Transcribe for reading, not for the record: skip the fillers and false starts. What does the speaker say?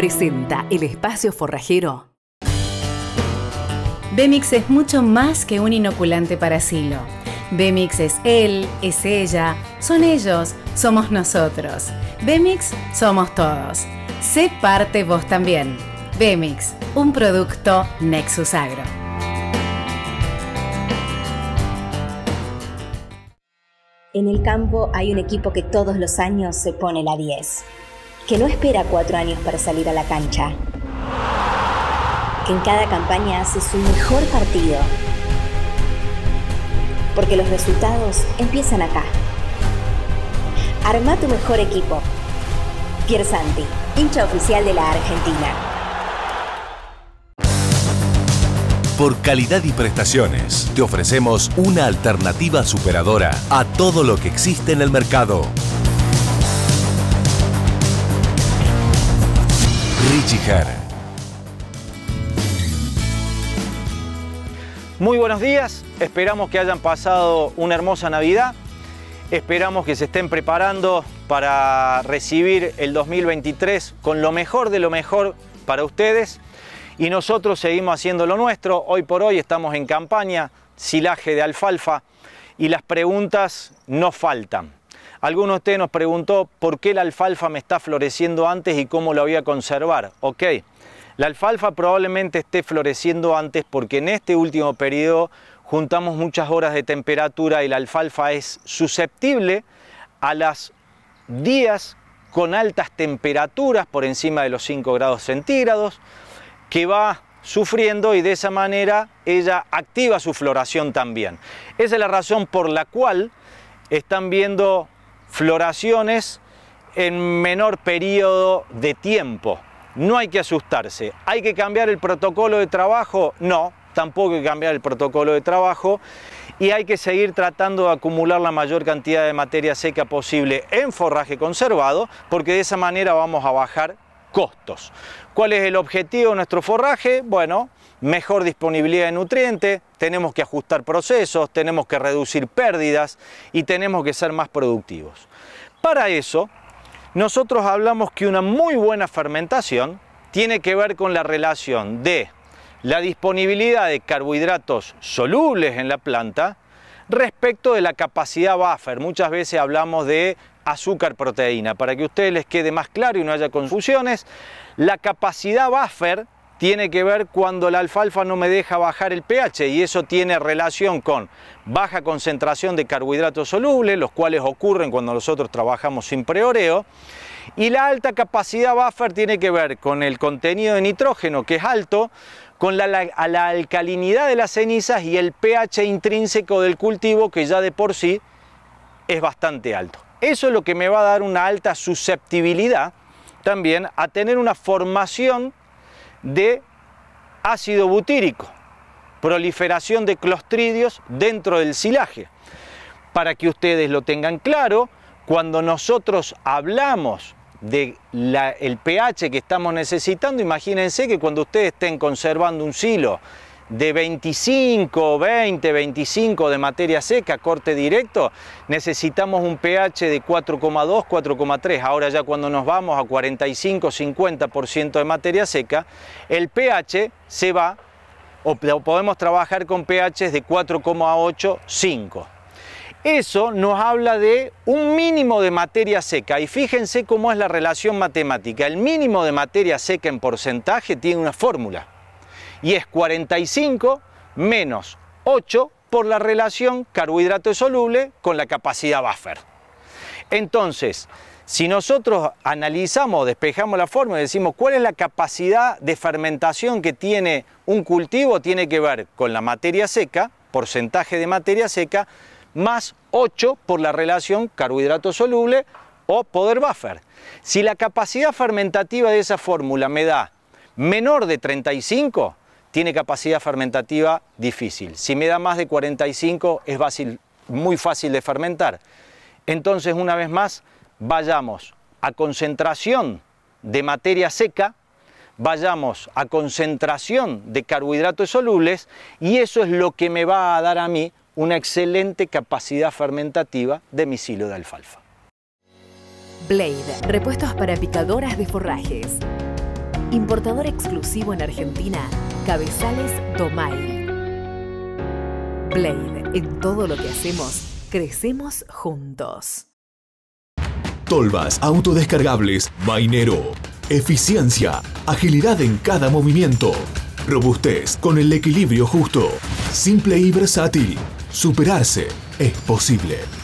presenta el espacio forrajero. B-Mix es mucho más que un inoculante para silo. B-Mix es él, es ella, son ellos, somos nosotros. B-Mix somos todos. Sé parte vos también. B-Mix, un producto Nexus Agro. En el campo hay un equipo que todos los años se pone la 10, que no espera 4 años para salir a la cancha, que en cada campaña hace su mejor partido, porque los resultados empiezan acá. Arma tu mejor equipo. Piersanti, hincha oficial de la Argentina. Por calidad y prestaciones, te ofrecemos una alternativa superadora a todo lo que existe en el mercado. Richiger. Muy buenos días, esperamos que hayan pasado una hermosa Navidad, esperamos que se estén preparando para recibir el 2023 con lo mejor de lo mejor para ustedes. Y nosotros seguimos haciendo lo nuestro. Hoy por hoy estamos en campaña, silaje de alfalfa, y las preguntas no faltan. Alguno de ustedes nos preguntó por qué la alfalfa me está floreciendo antes y cómo la voy a conservar. Ok, la alfalfa probablemente esté floreciendo antes porque en este último periodo juntamos muchas horas de temperatura y la alfalfa es susceptible a los días con altas temperaturas por encima de los 5 grados centígrados, que va sufriendo, y de esa manera ella activa su floración también. Esa es la razón por la cual están viendo floraciones en menor periodo de tiempo. No hay que asustarse. ¿Hay que cambiar el protocolo de trabajo? No, tampoco hay que cambiar el protocolo de trabajo, y hay que seguir tratando de acumular la mayor cantidad de materia seca posible en forraje conservado, porque de esa manera vamos a bajar costos. ¿Cuál es el objetivo de nuestro forraje? Bueno, mejor disponibilidad de nutrientes, tenemos que ajustar procesos, tenemos que reducir pérdidas y tenemos que ser más productivos. Para eso, nosotros hablamos que una muy buena fermentación tiene que ver con la relación de la disponibilidad de carbohidratos solubles en la planta respecto de la capacidad buffer. Muchas veces hablamos de azúcar-proteína. Para que a ustedes les quede más claro y no haya confusiones, la capacidad buffer tiene que ver cuando la alfalfa no me deja bajar el pH, y eso tiene relación con baja concentración de carbohidratos solubles, los cuales ocurren cuando nosotros trabajamos sin preoreo, y la alta capacidad buffer tiene que ver con el contenido de nitrógeno, que es alto, con la alcalinidad de las cenizas y el pH intrínseco del cultivo, que ya de por sí es bastante alto. Eso es lo que me va a dar una alta susceptibilidad también a tener una formación de ácido butírico, proliferación de clostridios dentro del silaje. Para que ustedes lo tengan claro, cuando nosotros hablamos del pH que estamos necesitando, imagínense que cuando ustedes estén conservando un silo de 25, 20, 25 de materia seca, corte directo, necesitamos un pH de 4,2, 4,3. Ahora ya cuando nos vamos a 45, 50% de materia seca, el pH se va, o podemos trabajar con pHs de 4,8, 5. Eso nos habla de un mínimo de materia seca, y fíjense cómo es la relación matemática. El mínimo de materia seca en porcentaje tiene una fórmula, y es 45 menos 8 por la relación carbohidrato soluble con la capacidad buffer. Entonces, si nosotros analizamos, despejamos la fórmula y decimos cuál es la capacidad de fermentación que tiene un cultivo, tiene que ver con la materia seca, porcentaje de materia seca, más 8 por la relación carbohidrato soluble o poder buffer. Si la capacidad fermentativa de esa fórmula me da menor de 35, tiene capacidad fermentativa difícil. Si me da más de 45, es muy fácil de fermentar. Entonces, una vez más, vayamos a concentración de materia seca, vayamos a concentración de carbohidratos solubles, y eso es lo que me va a dar a mí una excelente capacidad fermentativa de mi silo de alfalfa. Blade, repuestos para picadoras de forrajes. Importador exclusivo en Argentina, Cabezales Domay. Blade, en todo lo que hacemos, crecemos juntos. Tolvas autodescargables Mainero. Eficiencia, agilidad en cada movimiento. Robustez con el equilibrio justo. Simple y versátil. Superarse es posible.